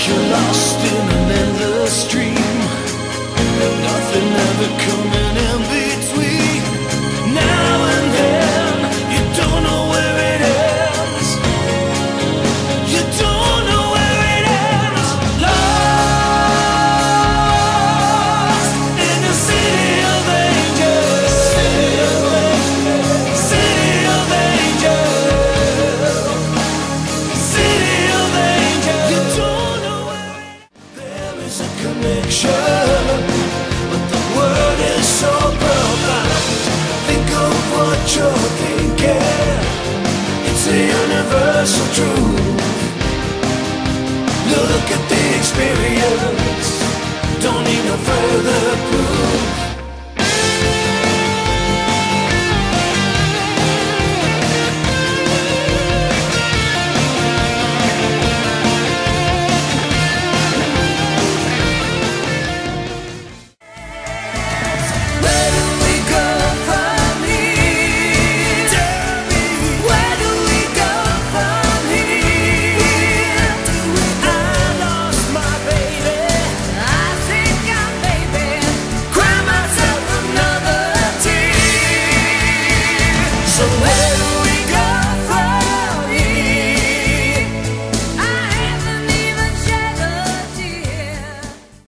you're lost in an endless stream, nothing ever coming in between. Now and then, you don't know where it ends. You don't know where it ends. Lost in the city of angels. City of angels. City of angels. City of angels. You don't know where there is a connection, but the word is so profound. Think of what you're thinking. It's a universal truth. Look at the experience. Don't need no further proof. Where do we go from here? Tell me, where do we go from here? I lost my baby. I think I maybe cry myself another tear. So where